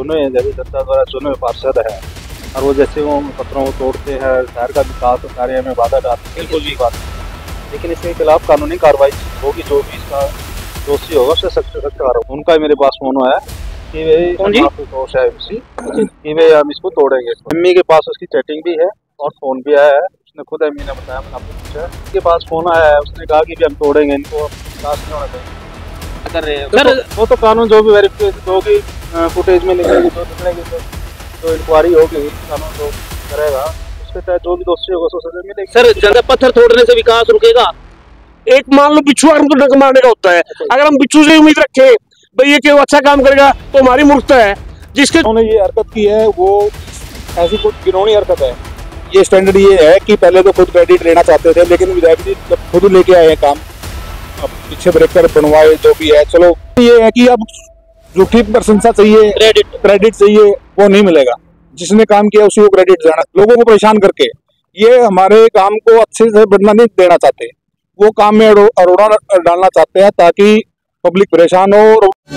चुने हैं, जैसे जनता द्वारा चुने हुए पार्षद है, और वो जैसे वो पत्रों को तोड़ते हैं, शहर का विकास कार्य में बाधा डालते हैं, बिल्कुल भी बात नहीं। लेकिन इसके खिलाफ कानूनी कार्रवाई होगी, जो भी इसका दोषी होगा उससे सख्त से सख्त कार्रवाई। उनका मेरे पास फोन आया कि भाई दोष है कि भाई हम इसको तोड़ेंगे। एमई के पास उसकी चैटिंग भी है और फोन भी आया है, उसने खुद एमई ने बताया, मैंने आपको पूछा, उसके पास फोन आया है, उसने कहा कि भी हम तोड़ेंगे इनको, पास नहीं होना चाहिए कर रहे हैं सर। वो तो कानून जो भी वेरिफिकेशन होगी, फुटेज में निकलेगी, जो निकलेगी, तो इंक्वायरी होगी, कानून जो करेगा उसके तहत जो भी दोषी होगा उसको सजा मिलेगी। सर ज्यादा पत्थर तोड़ने से विकास रुकेगा? एक मान लो बिच्छू हमको डंक मारने का होता है, अगर हम बिच्छू से उम्मीद रखें भाई ये क्यों अच्छा काम करेगा तो हमारी मूर्खता है। जिसके उन्होंने ये हरकत की है वो ऐसी कुछ घिनौनी हरकत है। ये स्टैंडर्ड ये है कि पहले तो खुद क्रेडिट लेना चाहते थे, लेकिन विधायक जी जब खुद लेके आए हैं काम, अब पीछे ब्रेकर बनवाए जो भी है, चलो ये है कि अब झूठी प्रशंसा चाहिए, क्रेडिट चाहिए, वो नहीं मिलेगा। जिसने काम किया उसी को क्रेडिट देना, लोगों को परेशान करके ये हमारे काम को अच्छे से बढ़ना नहीं देना चाहते, वो काम में अरोड़ा डालना चाहते हैं ताकि पब्लिक परेशान हो।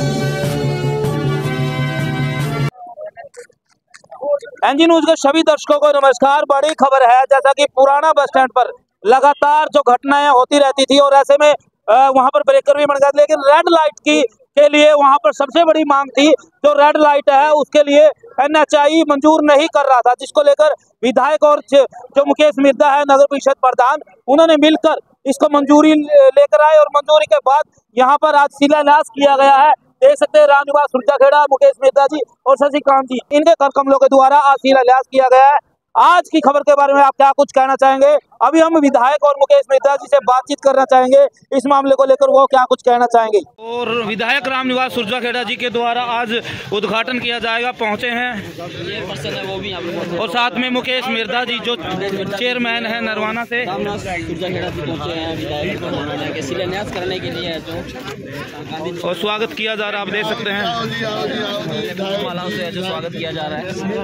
एनजी न्यूज के सभी दर्शकों को नमस्कार। बड़ी खबर है, जैसा कि पुराना बस स्टैंड पर लगातार जो घटनाएं होती रहती थी और ऐसे में वहां पर ब्रेकर भी बन गए, लेकिन रेड लाइट के लिए वहां पर सबसे बड़ी मांग थी। जो रेड लाइट है उसके लिए एनएचआई मंजूर नहीं कर रहा था, जिसको लेकर विधायक और जो मुकेश मिर्जा है नगर परिषद प्रधान, उन्होंने मिलकर इसको मंजूरी लेकर आए और मंजूरी के बाद यहाँ पर आज शिलान्यास किया गया है। देख सकते हैं रामनिवास सुरजाखेड़ा, मुकेश मिर्जा जी और शशिकांत जी, इनके कर कमलों के द्वारा आज शिलान्यास किया गया है। आज की खबर के बारे में आप क्या कुछ कहना चाहेंगे? अभी हम विधायक और मुकेश मिर्जा जी से बातचीत करना चाहेंगे इस मामले को लेकर, वो क्या कुछ कहना चाहेंगे। और विधायक रामनिवास सुरजाखेड़ा जी के द्वारा आज उद्घाटन किया जाएगा, पहुंचे हैं ये पर्सन है वो भी यहाँ पे, और साथ में मुकेश मिर्जा जी जो चेयरमैन है नरवाना से, सुरजाखेड़ा जी पहुंचे हैं विधायक को शिलान्यास करने के लिए जो, और स्वागत किया जा रहा है, आप देख सकते हैं मालाओं से जो स्वागत किया जा रहा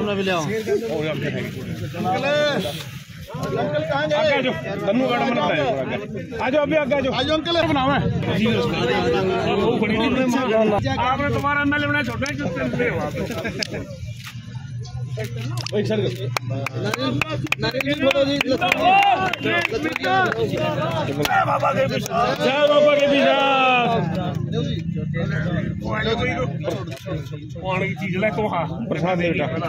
है। आपने तुम्हारा अंदर लेना छोटा चीज ले तो हाँ प्रसाद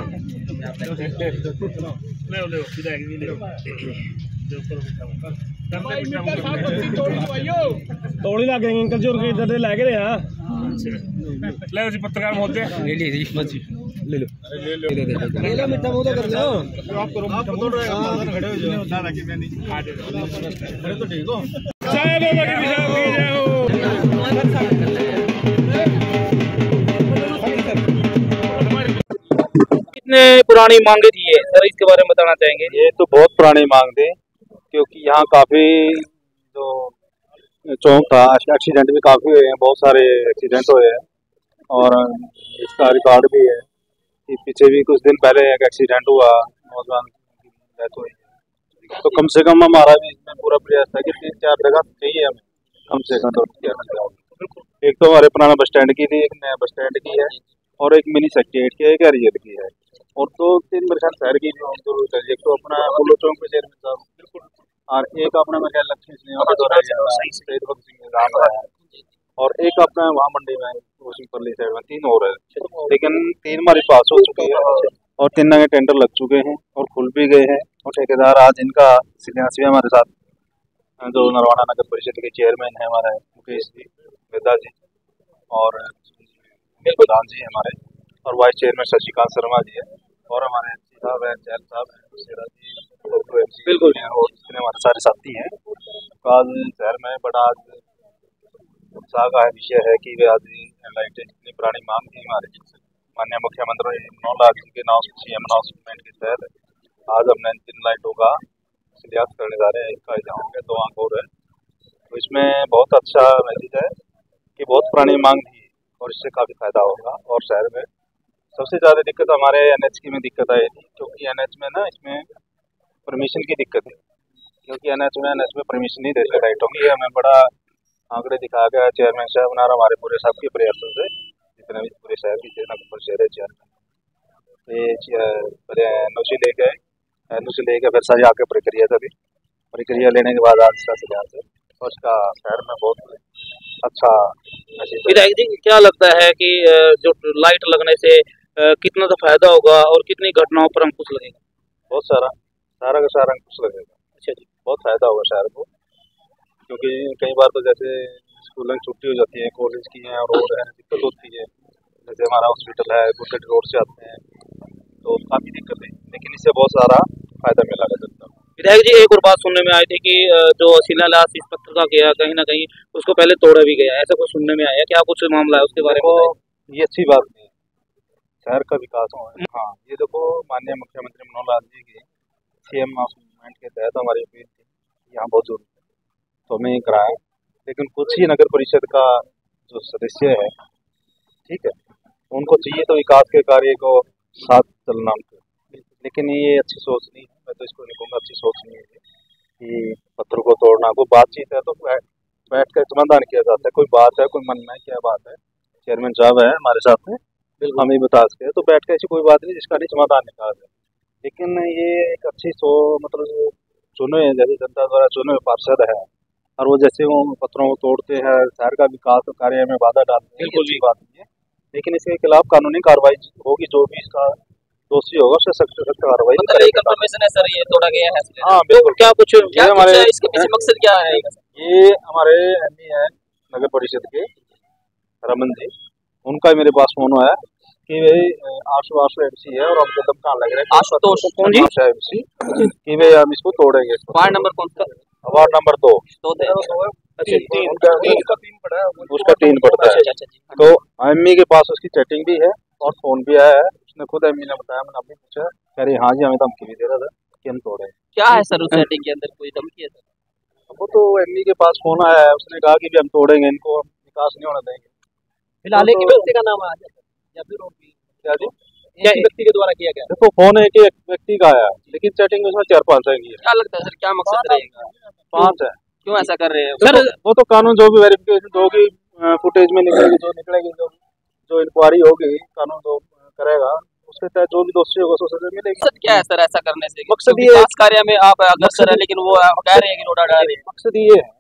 तोड़ी लग गए अंकल जी इधर लैके रहे ले पत्रकार महोदय ले लो मीठा मुँह तो कर लो आप करो आप तो खड़े हो जाओ तो ठीक हो। कितने पुरानी मांगे थी ये सर, इसके बारे में बताना चाहेंगे? ये तो बहुत पुरानी मांग थी, क्योंकि यहाँ काफी जो चौक था, एक्सीडेंट भी काफी हुए हैं, बहुत सारे एक्सीडेंट हुए हैं, और इसका रिकॉर्ड भी है कि पीछे भी कुछ दिन पहले एक एक्सीडेंट हुआ, नौजवान की डेथ हुई। तो कम से कम हमारा भी इसमें पूरा प्रयास था कि 3-4 जगह चाहिए हमें कम से कम। एक तो हमारे पुराना बस स्टैंड की थी, एक नया बस स्टैंड की है, और एक मिनी सेक्रेटरीट की है, एक एरियर की है, और 2-3 मेरे ख्याल शहर की भी जरूरत है। एक तो अपना पुलो चौक पे चेयरमैन साहब, और एक अपना मेरे ख्याल लक्ष्मी सिंह राम है, और एक अपना वहाँ मंडी में परली साइड में 3 और है, लेकिन 3 हमारे पास हो चुके हैं और 3 नए टेंडर लग चुके हैं और खुल भी गए हैं, और ठेकेदार आज इनका शिलान्यास भी हमारे साथ, जो नरवाना नगर परिषद के चेयरमैन है हमारे मुकेश जी मिर्जा जी, और प्रधान जी हमारे, और वाइस चेयरमैन शशिकांत शर्मा जी है, और हमारे साहब है जैल साहब है, बिल्कुल, और जितने हमारे सारे साथी हैं। आज शहर में बड़ा उत्साह का विषय है कि आज लाइटें इतनी पुरानी मांग थी हमारे माननीय मुख्यमंत्री मनोहर लाल जी के नाम से सीएम अनाउंसमेंट के तहत आज हमने 3 लाइटों का शिलान्यास करने जा रहे हैं। इसका यहाँ हो गया 2 आंख और है, तो इसमें बहुत अच्छा मैसेज है कि बहुत पुरानी मांग थी और इससे काफ़ी फायदा होगा। और शहर में सबसे ज़्यादा दिक्कत हमारे एनएच की में दिक्कत आई थी, क्योंकि एनएच में ना इसमें परमिशन की दिक्कत है, क्योंकि एनएच में परमिशन नहीं देते लाइटों की। हमें बड़ा आंकड़े दिखा गया चेयरमैन साहब और हमारे पूरे सबके प्रयासों से, जितने भी पूरे शहर की शहर है चेयरमैन पहले एनओसी ले गए, एनओसी ले गए, फिर सारी आगे प्रक्रिया तभी प्रक्रिया लेने के बाद आज का सिद्धांत है और उसका शहर में बहुत अच्छा महसूस होता है। विधायक जी क्या लगता है कि जो लाइट लगने से कितना तो फायदा होगा और कितनी घटनाओं पर अंकुश लगेगा? बहुत सारा का सारा अंकुश लगेगा। अच्छा जी, बहुत फायदा होगा शहर को, क्योंकि कई बार तो जैसे स्कूलों की छुट्टी हो जाती है, कॉलेज की है, रोड है, दिक्कत होती है। जैसे हमारा हॉस्पिटल है, गुड्डे रोड से आते हैं तो काफ़ी दिक्कत है, लेकिन इससे बहुत सारा फायदा मिला है जनता को। विधायक जी एक और बात सुनने में आई थी कि जो शिलान्यास इस पत्र का किया कहीं ना कहीं उसको पहले तोड़ा भी गया, ऐसा कुछ सुनने में आया, क्या कुछ मामला है उसके बारे में? ये अच्छी बात नहीं है, शहर का विकास हो। हाँ, ये देखो माननीय मुख्यमंत्री मनोहर लाल जी की सीएम मूवमेंट के तहत हमारी अपील थी, यहाँ बहुत जरूरी है तो हमें ये कराया, लेकिन कुछ ही नगर परिषद का जो सदस्य है, ठीक है, उनको चाहिए तो विकास के कार्य को साथ चलना उनको, लेकिन ये अच्छी सोच नहीं है। मैं तो इसको नहीं कहूँगा अच्छी सोच नहीं है कि पत्रों को तोड़ना। कोई बातचीत है तो बैठ कर समाधान किया जाता है, कोई बात है, कोई मन में क्या बात है, चेयरमैन साहब है हमारे साथ में, हमें बता सकते हैं, तो बैठ कर ऐसी कोई बात नहीं जिसका नहीं समाधान निकाला जाए। लेकिन ये एक अच्छी मतलब चुने जैसे जनता द्वारा चुने हुए पार्षद है और वो जैसे वो पत्रों को तोड़ते हैं, शहर का विकास कार्य में बाधा डालते हैं, बिल्कुल भी बात नहीं है। लेकिन इसके खिलाफ कानूनी कार्रवाई होगी, जो भी इसका दोषी होगा उससे सख्त सख्त कार्रवाई कंफर्मेशन है सर ये तोड़ा गया है? हाँ बिल्कुल। क्या कुछ हमारे इसके पीछे मकसद क्या है? ये हमारे एमई है नगर परिषद के रमन जी, उनका मेरे पास फोन आया कि भाई आशु एमसी है और हम कदम कहाँ लग रहे हैं, आशुतोष कौन जी? एमसी कि भाई हम इसको तोड़ेंगे। वार्ड नंबर कौन सा? Ward number 2। उसका 3 पड़ता है। तो एमई के पास उसकी चैटिंग भी है और फोन भी आया है, उसने खुद एमई ने बताया, मैंने अभी पूछा, कह रही हाँ जी हमें धमकी भी दे रहा था कि हम तोड़े। क्या है सर उस चैटिंग के अंदर, कोई धमकी है? वो तो एमई के पास फोन आया है, उसने कहा कि भी हम तोड़ेंगे, इनको विकास नहीं होने देंगे। फिलहाल एक व्यक्ति का नाम आ या फिर क्या जी, क्या व्यक्ति के द्वारा किया गया? देखो फोन एक ही व्यक्ति का आया, लेकिन चैटिंग उसमें 4-5 आएंगी। क्या लगता है सर क्या मकसद रहेगा? 5 है। क्यों ऐसा कर रहे हैं सर? वो तो कानून जो भी वेरिफिकेशन होगी, फुटेज में निकलेगी, जो इंक्वायरी होगी, कानून जो करेगा उसके तहत जो भी दोषी होगा उसको सजा मिलेगी। मकसद क्या है सर ऐसा करने से? मकसद ये कार्य में आप अग्रसर है, लेकिन वो कह रहे हैं कि नोटा डाल रहे हैं। मकसद ये है,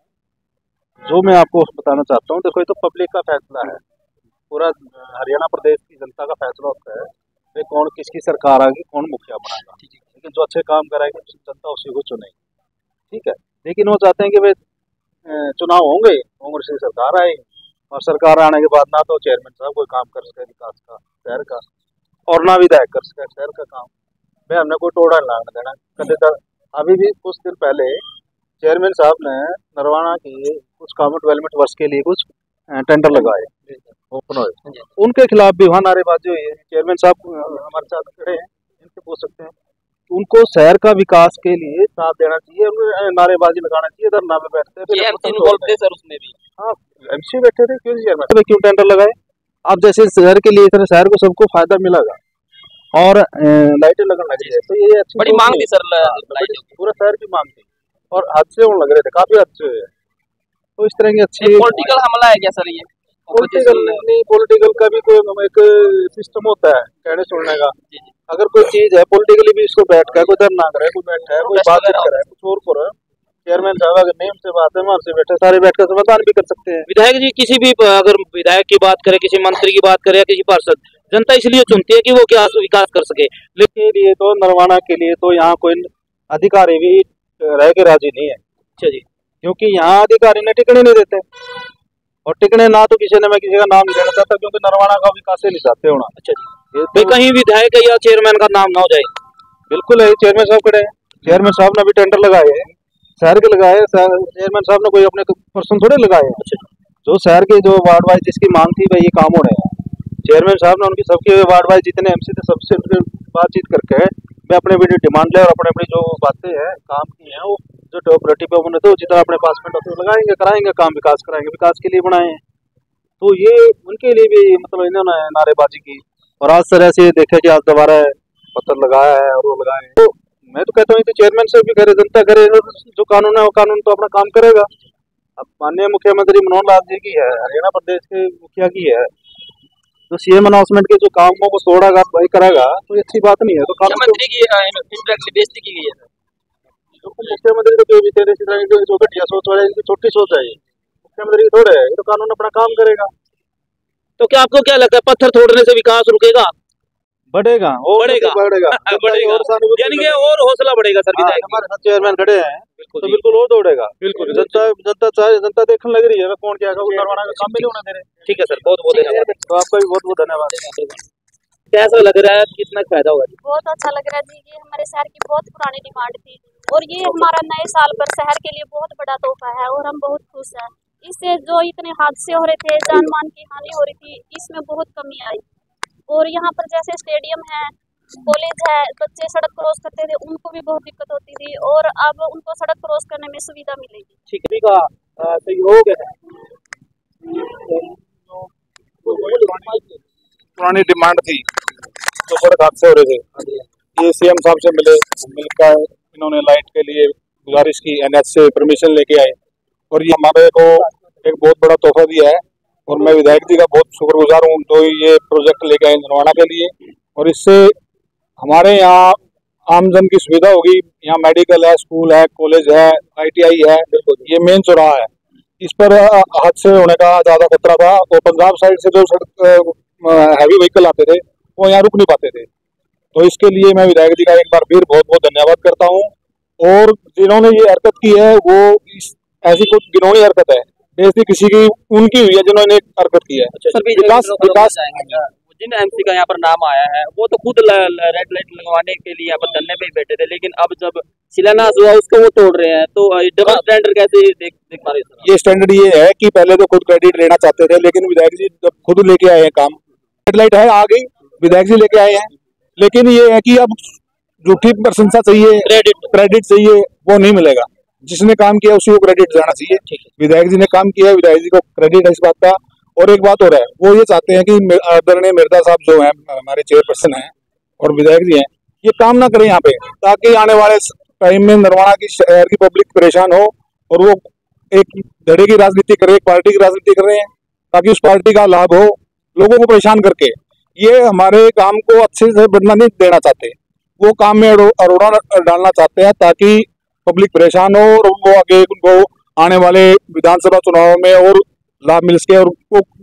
जो मैं आपको बताना चाहता हूँ, देखो ये तो पब्लिक का फैसला है, पूरा हरियाणा प्रदेश की जनता का फैसला होता है कि कौन किसकी सरकार आएगी, कौन मुखिया बनाएगा, लेकिन जो अच्छे काम कराएगी जनता उसी को चुनेगी, ठीक है। लेकिन वो चाहते हैं कि भाई चुनाव होंगे, कांग्रेस की सरकार आएगी और सरकार आने के बाद ना तो चेयरमैन साहब कोई काम कर सके विकास का शहर का, और ना विधायक कर सके शहर का काम। भाई हमने कोई टोड़ा नहीं देना कभी तक। अभी भी कुछ दिन पहले चेयरमैन साहब ने नरवाना की कुछ कॉमन डेवलपमेंट वर्ष के लिए कुछ टेंडर लगाए ओपन हुए, उनके खिलाफ भी वहाँ नारेबाजी हुई है। चेयरमैन साहब हमारे साथ खड़े हैं, इनसे पूछ सकते हैं, उनको शहर का विकास के लिए साथ देना चाहिए, नारेबाजी लगाना चाहिए, धरना में बैठते हैं सर उसमें भी। हाँ एमसी बैठे थे, क्यों चेयरमैन क्यों टेंडर लगाए? अब जैसे शहर के लिए इतने शहर को सबको फायदा मिलेगा और लाइटें लगने लगी है, तो ये अच्छी बड़ी मांग थी सर, पूरा शहर की मांग थी और हादसे होने लग रहे थे, काफी हादसे हुए। तो इस तरह की अच्छी पॉलिटिकल हमला है क्या सर ये? पॉलिटिकल नहीं, पॉलिटिकल का भी कोई एक सिस्टम होता है कहने सुनने का। अगर कोई चीज है पॉलिटिकली भी इसको बैठ कर कोई धरना करे, कोई बैठा है, कोई बात करे, कुछ और करे, चेयरमैन साहब अगर नियम से बात है वहां से बैठे सारे बैठकर समाधान भी कर सकते हैं। विधायक जी किसी भी अगर विधायक की बात करें, किसी मंत्री की बात करें या किसी पार्षद, जनता इसलिए चुनती है कि वो क्या विकास कर सके। लेकिन ये तो नरवाना के लिए तो यहाँ कोई अधिकारी भी रह के राजी नहीं है। अच्छा जी, क्योंकि यहाँ अधिकारी ने टिकने नहीं देते और टिकने ना तो किसी ने, मैं किसी का नाम नहीं लेना चाहता क्योंकि नरवाना का विकास नहीं चाहते होना। अच्छा जी, तो कहीं विधायक या चेयरमैन का नाम ना हो जाए। बिल्कुल है, चेयरमैन साहब खड़े हैं, चेयरमैन साहब ने भी टेंडर लगाए हैं, शहर के लगाए, चेयरमैन साहब ने कोई अपने पर्सन थोड़े लगाए हैं। अच्छा, जो शहर के जो वार्ड वाइज जिसकी मांग थी वही ये काम हो रहे हैं। चेयरमैन साहब ने उनकी सबके वार्ड वाइज जितने एमसी थे सबसे बातचीत करके वे अपने भी डिमांड ले और अपने अपनी जो बातें हैं काम की हैं वो जो डेवलपमेंट पे बने थे जितना अपने पास में लगाएंगे, कराएंगे काम, विकास कराएंगे, विकास के लिए बनाए हैं। तो ये उनके लिए भी मतलब इन्होंने नारेबाजी की और आज तरह से देखे कि आज दोबारा पत्थर लगाया है और वो लगाए हैं। तो मैं तो कहता हूँ कि चेयरमैन से भी करे, जनता करे, जो कानून है वो कानून तो अपना काम करेगा। अब माननीय मुख्यमंत्री मनोहर लाल जी की है, हरियाणा प्रदेश के मुखिया की है, तो सीएम अनाउंसमेंट के जो कामों को तोड़ेगा वही करेगा तो ये अच्छी बात नहीं है। तो मुख्यमंत्री की इनडायरेक्टली बेइज्जती की गई है मुख्यमंत्री तो जो भी तेरे जो घटिया सोच वाले इनकी छोटी सोच है, मुख्यमंत्री थोड़े है, तो कानून अपना काम करेगा। तो क्या आपको क्या लगता है पत्थर तोड़ने से विकास रुकेगा? बढ़ेगा और बढ़ेगा बढ़ेगा बढ़ेगा यानी कि और हौसला बढ़ेगा सर विधायक। हमारे साथ चेयरमैन खड़े हैं तो बिल्कुल और दौड़ेगा। बिल्कुल जनता देखने लग रही है कौन क्या करवाना का काम भी नहीं होना दे रहे। ठीक है सर, बहुत बहुत धन्यवाद। तो आपका भी बहुत बहुत धन्यवाद। कैसा लग रहा है, कितना फायदा होगा? बहुत अच्छा लग रहा है जी। ये हमारे शहर की बहुत पुरानी डिमांड थी और ये हमारा नए साल पर शहर के लिए बहुत बड़ा तोहफा है और हम बहुत खुश हैं। इससे जो इतने हादसे हो रहे थे, जान मान की हानि हो रही थी, इसमें बहुत कमी आई। और यहाँ पर जैसे स्टेडियम है, कॉलेज है, बच्चे सड़क क्रॉस करते थे उनको भी बहुत दिक्कत होती थी और अब उनको सड़क क्रॉस करने में सुविधा मिलेगी। ठीक है, का सहयोग है। पुरानी डिमांड थी तो सड़क हादसे हो रहे थे, ये सीएम साहब से मिलकर इन्होंने लाइट के लिए गुजारिश की, एनएच से परमिशन लेके आए और ये हमारे को एक बहुत बड़ा तोहफा दिया है और मैं विधायक जी का बहुत शुक्रगुजार हूँ। तो ये प्रोजेक्ट लेके आए नरवाना के लिए और इससे हमारे यहाँ आमजन की सुविधा होगी। यहाँ मेडिकल है, स्कूल है, कॉलेज है, ITI है, ये मेन चौराहा है। इस पर हादसे होने का ज्यादा खतरा था और पंजाब साइड से जो हैवी व्हीकल आते थे वो यहाँ रुक नहीं पाते थे। तो इसके लिए मैं विधायक जी का एक बार फिर बहुत बहुत धन्यवाद करता हूँ। और जिन्होंने ये हरकत की है वो ऐसी कुछ गिनौनी हरकत है, बेइज्जती किसी की उनकी हुई है जिन्होंने हरकत की है। विकास जिन MC का यहाँ पर नाम आया है वो तो खुद रेड लाइट लगवाने के लिए यहाँ पर धरने पे ही बैठे थे, लेकिन अब जब शिलान्यास हुआ उसको वो तोड़ रहे हैं। तो डबल स्टैंडर्ड कैसे देख पा रहे हैं? ये स्टैंडर्ड ये है कि पहले तो खुद क्रेडिट लेना चाहते थे, लेकिन विधायक जी जब खुद लेके आए हैं काम, रेड लाइट है आ गई, विधायक जी लेके आए हैं, लेकिन ये है कि अब झूठी प्रशंसा चाहिए, क्रेडिट चाहिए, वो नहीं मिलेगा। जिसने काम किया उसी को क्रेडिट जाना चाहिए। विधायक जी ने काम किया, विधायक जी को क्रेडिट है इस बात का। और एक बात और है, वो ये चाहते हैं कि आदरणीय मिर्जा साहब जो हैं हमारे चेयरपर्सन हैं और विधायक जी हैं, ये काम ना करें यहाँ पे, ताकि आने वाले टाइम में नरवाना की शहर की पब्लिक परेशान हो और वो एक धड़े की राजनीति करे, एक पार्टी की राजनीति कर रहे हैं ताकि उस पार्टी का लाभ हो लोगों को परेशान करके। ये हमारे काम को अच्छे से बदला नहीं देना चाहते, वो काम में अरोड़ा डालना चाहते हैं ताकि पब्लिक परेशान हो और वो आगे उनको आने वाले विधानसभा चुनाव में और लाभ मिल सके। और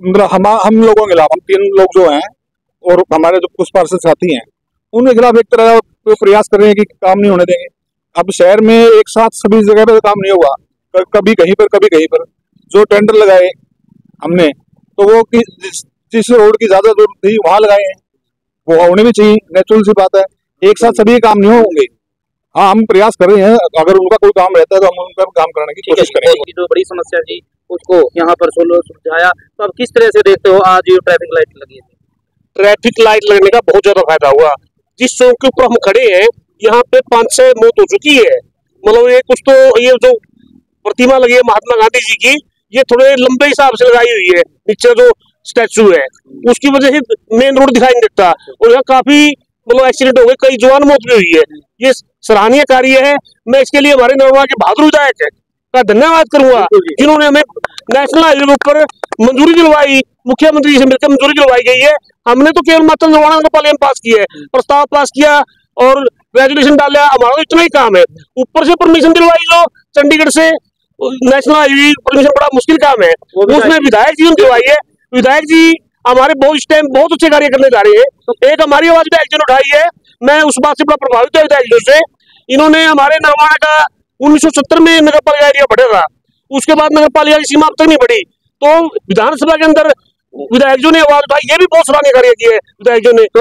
हम लोगों के खिलाफ, हम 3 लोग जो हैं और हमारे जो कुछ पार्षद साथी हैं उनके खिलाफ एक तरह प्रयास कर रहे हैं कि काम नहीं होने देंगे। अब शहर में एक साथ सभी जगह पे काम नहीं होगा, कभी कहीं पर कभी कहीं पर। जो टेंडर लगाए हमने तो वो जिस रोड की ज्यादा जरूरत थी वहां लगाए हैं, वो होने भी चाहिए, नेचुरल सी बात है। एक साथ सभी काम नहीं होंगे। हाँ, हम प्रयास कर रहे हैं, अगर उनका कोई काम रहता है तो हम उनका काम कराने की कोशिश करेंगे। जो बड़ी समस्या थी उसको यहाँ पर सुलझाया, तो अब किस तरह से देखते हो आज ये ट्रैफिक लाइट लगी है? ट्रैफिक लाइट लगने का बहुत ज्यादा फायदा हुआ। जिस चौक के ऊपर हम खड़े हैं यहाँ पे 5-6 मौत हो चुकी है। मतलब ये कुछ तो ये जो प्रतिमा लगी है महात्मा गांधी जी की, ये थोड़े लंबे हिसाब से लगाई हुई है, नीचे जो स्टैचू है उसकी वजह से मेन रोड दिखाई नहीं देता और यहाँ काफी मतलब एक्सीडेंट हो गए, कई जवान मौत भी हुई है। ये सराहनीय कार्य है। मैं इसके लिए हमारे नरवाना के बहादुर विधायक का धन्यवाद करूंगा जिन्होंने हमें नेशनल हाईवे पर मंजूरी दिलवाई, मुख्यमंत्री जी से मिलकर मंजूरी दिलवाई गई है। हमने तो केवल मात्र नरवाना का पार्लियामेंट पास किया है, प्रस्ताव पास किया और रेजोल्यूशन डाला, हमारा तो इतना ही काम है। ऊपर से परमिशन दिलवाई जो चंडीगढ़ से नेशनल हाईवे परमिशन बड़ा मुश्किल काम है, उसमें विधायक जी ने दिलवाई है। विधायक जी हमारे बहुत इस टाइम बहुत अच्छे कार्य करने जा रहे हैं। एक हमारी आवाज विधायक जी ने उठाई है, मैं उस बात से बड़ा प्रभावित है विधायक जी से। इन्होंने हमारे नरवाना का 1970 में नगर पालिका एरिया बढ़ा था, उसके बाद नगर पालिका की सीमा अब तक नहीं बढ़ी, तो विधानसभा के अंदर विधायक जी ने आवाज उठाई, ये भी बहुत सराहनीय कार्य किया है विधायक जी ने।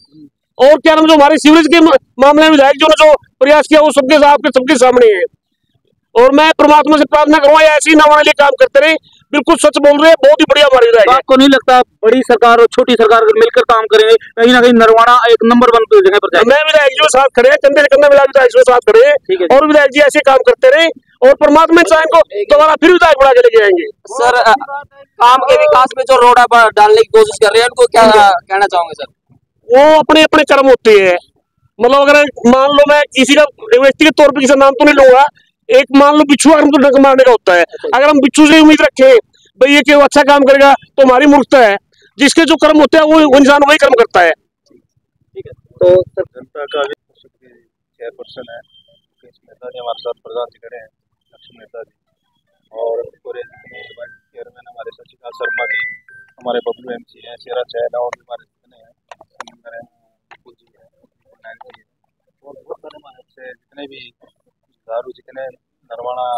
और क्या नाम जो हमारे सीवरेज के मामले में विधायक जी ने जो प्रयास किया वो सबके सामने है। और मैं परमात्मा से प्रार्थना करूंगा ऐसे ही नरवाना लिए काम करते रहे। बिल्कुल सच बोल रहे हैं, बहुत ही बढ़िया हमारी विधायक। आपको नहीं लगता बड़ी सरकार और छोटी सरकार मिलकर काम करेंगे कहीं ना कहीं नरवाना एक नंबर 1 जगह पर जाएगा? मैं विधायक जी के साथ खड़े हैं, कंधे से कंधा मिला विधायक जी के साथ खड़े हैं और विधायक जी ऐसे काम करते रहे और परमात्मा इंसान को दोबारा फिर विधायक बना के लेके आएंगे। सर, काम के विकास में जो रोड डालने की कोशिश कर रहे हैं उनको क्या कहना चाहोगे सर? वो अपने अपने कर्म होते हैं। मतलब अगर मान लो मैं किसी का व्यक्तिगत तौर पर किसी नाम तो नहीं लूंगा, एक मान लो बिच्छू हमको डंक मारने का होता है, अगर हम बिच्छू से उम्मीद रखें भाई ये क्यों अच्छा काम करेगा तो हमारी मूर्खता है। जिसके जो कर्म होते हैं वो इंसान वही कर्म करता है। ठीक है, तो सर जनता का भी चेयरपर्सन है मुकेश मेहता जी, हमारे साथ प्रधान जी खड़े हैं लक्ष्मण मेहता जी, और पूरे चेयरमैन हमारे शशिकांत शर्मा जी, हमारे बबलू MC हैं, शेरा चैन और भी हमारे जितने हैं समिंदर हैं, विपुल जी हैं, नारायण जी हैं, और बहुत सारे हमारे से जितने भी दारू, जितने नरवाना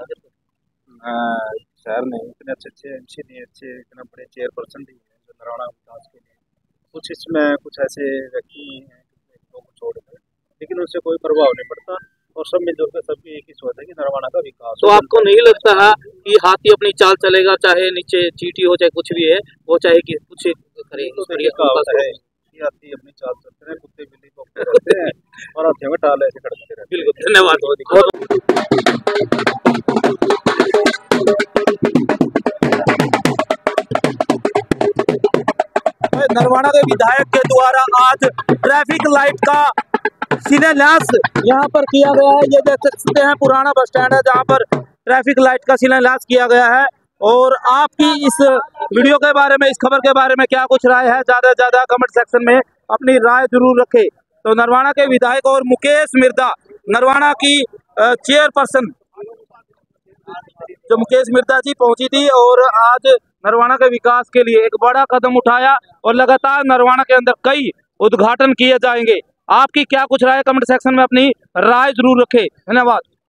शहर ने इतने अच्छे अच्छे MC दिए, अच्छे इतने बड़े चेयरपर्सन भी हैं जो नरवाना विकास के लिए, कुछ इसमें कुछ ऐसे व्यक्ति हैं लोग छोड़कर, लेकिन उससे कोई प्रभाव नहीं पड़ता और सब मिलजुल कर सबकी एक ही सोच है कि नरवाना का विकास। तो आपको नहीं लगता है कि हाथी अपनी चाल चलेगा, चाहे नीचे चींटी हो चाहे कुछ भी है, वो चाहे कि कुछ करे? तो देखिए कहावत है कि हाथी अपनी चाल चलते हैं, कुत्ते बिल्ली को करते हैं और हाथियों में टाल ऐसे खड़कते रहते हैं। बिल्कुल, धन्यवाद। नरवाना के विधायक के द्वारा आज ट्रैफिक लाइट का शिलान्यास यहाँ पर किया गया है। ये देख सकते हैं पुराना बस स्टैंड है जहाँ पर ट्रैफिक लाइट का शिलान्यास किया गया है। और आपकी इस वीडियो के बारे में, इस खबर के बारे में क्या कुछ राय है, ज्यादा से ज्यादा कमेंट सेक्शन में अपनी राय जरूर रखें। तो नरवाना के विधायक और मुकेश मिर्धा, नरवाना की चेयरपर्सन जो मुकेश मिर्धा जी पहुंची थी और आज नरवाना के विकास के लिए एक बड़ा कदम उठाया और लगातार नरवाना के अंदर कई उद्घाटन किए जाएंगे। आपकी क्या कुछ राय, कमेंट सेक्शन में अपनी राय जरूर रखें। धन्यवाद।